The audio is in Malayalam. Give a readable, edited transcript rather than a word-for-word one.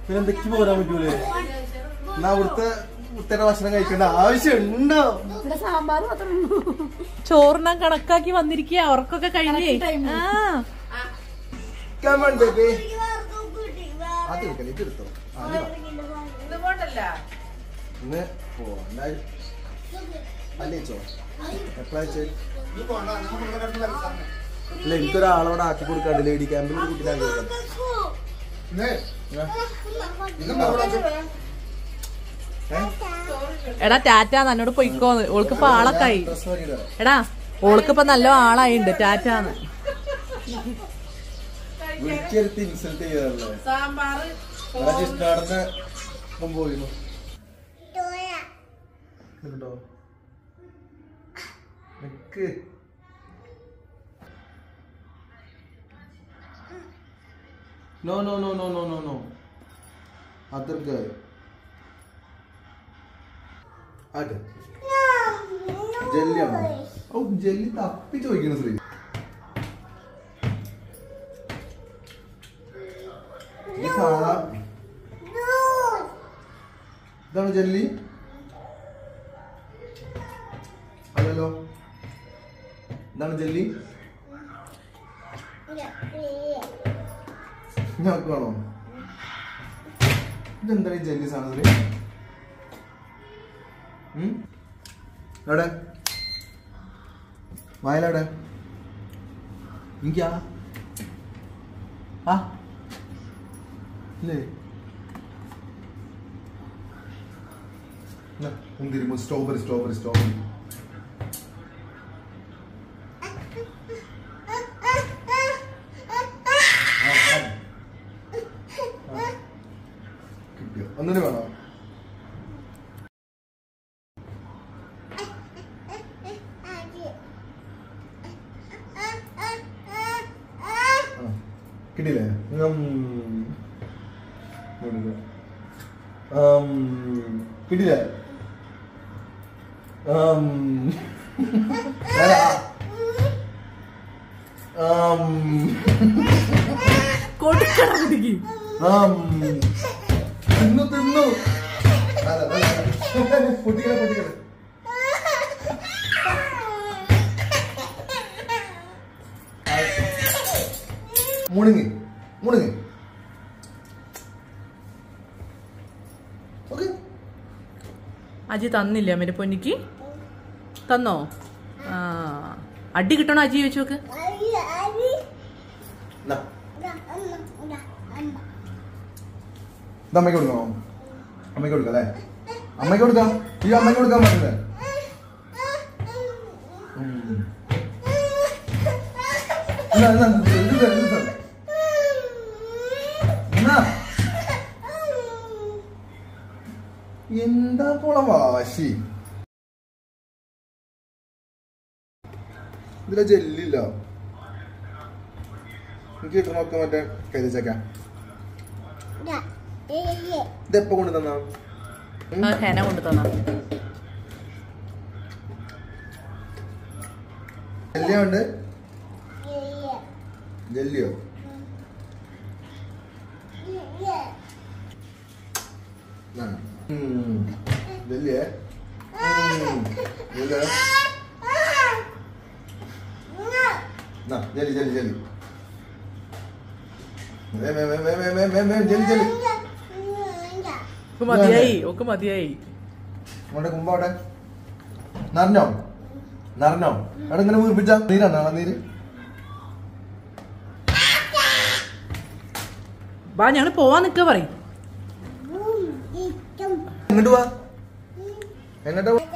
പിന്നെ എന്തൊക്കെ പോരാൻ പറ്റൂലേ? എന്നാ അവിടുത്തെ ഉത്തര ഭക്ഷണം കഴിക്കേണ്ട ആവശ്യമുണ്ടോ? സാമ്പാർ മാത്രം ചോറിനാൻ കണക്കാക്കി വന്നിരിക്കുക. അവർക്കൊക്കെ കഴിഞ്ഞേ. ഇന്ന് പോണ്ടോ എപ്പോഴാ? അല്ല എനിക്കൊരാളോട് ആക്കി കൊടുക്കാണ്ട് ലേഡി ക്യാമ്പിൽ കുട്ടിയിലാക്കി കൊടുക്കാം. എടാ ടാറ്റാന്ന് എന്നോട് പൊയ്ക്കോന്ന്. ഓൾക്കിപ്പോ ആളൊക്കെ ആയി. എടാ ഓൾക്കിപ്പോ നല്ല ആളായിണ്ട്. ടാറ്റാന്ന് വിളിച്ചെടുത്ത് ഇൻസൾട്ട് ചെയ്യാറുള്ളത്. പോയിരുന്നു കേട്ടോ. നിക്ക് No, no, no, no, no, no, no. Other guy. Ada. Jelly ആണോ? ഓ ജെല്ലി തപ്പി ചോദിക്കുന്നു ശ്രീ. ഇതാണ് ജെല്ലി? അല്ലല്ലോ. ഇതാണ് ജെല്ലി? ാണോ? ഇതെന്താ ജെല്ലി സാധനം? എവിടെ വായലെവിടെ? എനിക്കാ അല്ലേ? മുന്തിരി സ്ട്രോബെറി സ്ട്രോബെറി സ്ട്രോബെറി ഒന്നിന് വേണോ? കിട്ടിയില്ലേ? കിട്ടിയില്ലേ? തിന്നു തിന്നു പൊട്ടിക്കല പൊട്ടിക്കല. മുണുങ്ങി മുണുങ്ങി. അജി തന്നില്ല അമ്മേന്റെ പൊന്നിക്ക്? തന്നോ? അടി കിട്ടണോ അജി ചോദിച്ചു നോക്ക്. അമ്മയ്ക്ക് കൊടുക്കണോ? അമ്മയ്ക്ക് കൊടുക്കാം അല്ലേ? അമ്മയ്ക്ക് കൊടുക്കാം. ഈ അമ്മയ്ക്ക് കൊടുക്കാൻ പറ്റില്ലേ? എന്താ പോള വാശി? ഇതിലെ ജെല്ലില്ല. എനിക്ക് കിട്ടണമൊക്കെ മറ്റേ കരിച്ചക്ക. ഇതെപ്പോ കൊണ്ടു തന്നാ? ഹെന കൊണ്ടു തന്നാ. ജെല്ലിയോ ഉണ്ട്? ജെല്ലിയോ? ജെല്ലിയേ? Jelly jelly jelly jelly jelly. മതിയായി ഒക്കെ മതിയായി. കുമ്പോട്ടെ നിറഞ്ഞോ? നിറഞ്ഞോ? അവിടെ ഇങ്ങനെ വീർപ്പിച്ച നീരാണ് നീര്. വാ ഞങ്ങള് പോവാൻ നിക്ക പറയും. എങ്ങോട്ട് പോവാ? എങ്ങോട്ടാ?